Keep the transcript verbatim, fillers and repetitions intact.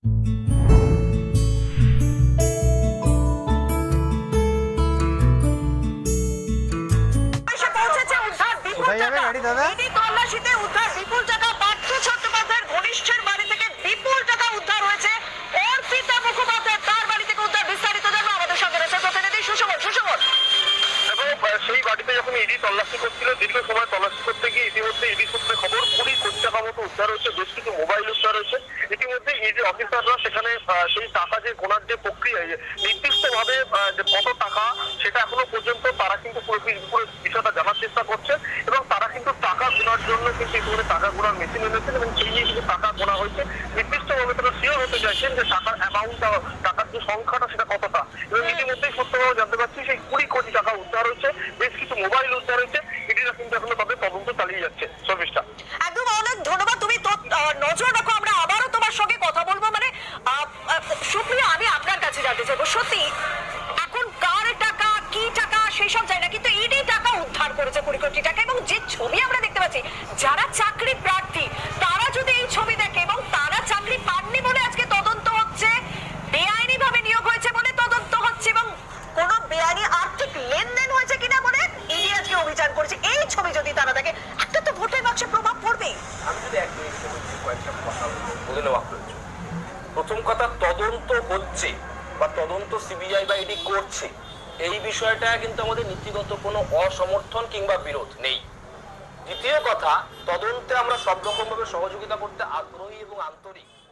তল্লাশিতে উদ্ধার বিপুল টাকা। পার্থ চট্টোপাধ্যায়ের ঘনিষ্ঠের বাড়ি থেকে বিপুল টাকা উদ্ধার হয়েছে। অর্পিতা মুখোপাধ্যায় তার বাড়ি থেকে উদ্ধার। বিস্তারিত জানবো আমাদের সঙ্গে রয়েছে প্রতিনিধি সুশোভন। সুশোভন, সেই বাড়িতে যখন ইডি তল্লাশি করছিল, দীর্ঘ সময় তল্লাশি করতে গিয়ে ইতিমধ্যে ইডি সূত্রে খবর কুড়ি কোটি টাকা মতো উদ্ধার হয়েছে, বেশ কিছু মোবাইল উদ্ধার হয়েছে। ইতিমধ্যে ইডি অফিসাররা সেখানে সেই টাকা যে গোনার যে প্রক্রিয়া, নির্দিষ্ট ভাবে যে কত টাকা সেটা এখনো পর্যন্ত তারা কিন্তু পুরো বিষয়টা জানার চেষ্টা করছে এবং তারা কিন্তু টাকা গোনার জন্য কিন্তু ইতিমধ্যে টাকা গোনার মেশিন এনেছেন এবং সেই নিয়ে কিন্তু টাকা গোনা হয়েছে। নির্দিষ্ট ভাবে তারা শিওর হতে চাইছেন যে টাকার অ্যামাউন্ট, টাকার যে সংখ্যাটা সেটা কতটা। এবং ইতিমধ্যেই সূত্রভাবে জানতে পারছি সেই কুড়ি কোটি টাকা উদ্ধার হয়েছে, বেশ কিছু মোবাইল উদ্ধার হয়েছে। এটিরা কিন্তু এখনো তাদের তদন্ত চালিয়ে যাচ্ছে। সর্বিষ্ঠা, একদম অনেক ধন্যবাদ। তুমি তো নজর রাখো, আমরা আবারও তোমার সঙ্গে কথা বলবো। মানে সুপ্রিয়া, আমি আপনার কাছে জানতে চাইবো, সত্যি এখন কার টাকা, কি টাকা সেসব যায় না, কিন্তু ইডি টাকা উদ্ধার করেছে কুড়ি কোটি টাকা। এবং যে ছবি আমরা দেখতে পাচ্ছি, যারা চাকরি প্রার্থী তারা যদি এই ছবি দেখে এবং তারা চাকরি পাননি বলে আজকে তদন্ত হচ্ছে, বেআইনি ভাবে নিয়োগ হয়েছে বলে তদন্ত হচ্ছে এবং কোন বেআইনি আর্থিক লেনদেন হয়েছে কিনা বলে ইডি আজকে অভিযান করেছে, এই ছবি যদি তারা দেখে, একটা তো ভোটের বাক্সে প্রভাব পড়বে। আমি যদি এক মিনিট কয়েকটা কথা বলে নেওয়া প্রয়োজন। প্রথম কথা, তদন্ত হচ্ছে বা তদন্ত সিবিআই বা ইডি করছে, এই বিষয়টা কিন্তু আমাদের নীতিগত কোনো অসমর্থন কিংবা বিরোধ নেই। দ্বিতীয় কথা, তদন্তে আমরা সব রকম ভাবে সহযোগিতা করতে আগ্রহী এবং আন্তরিক।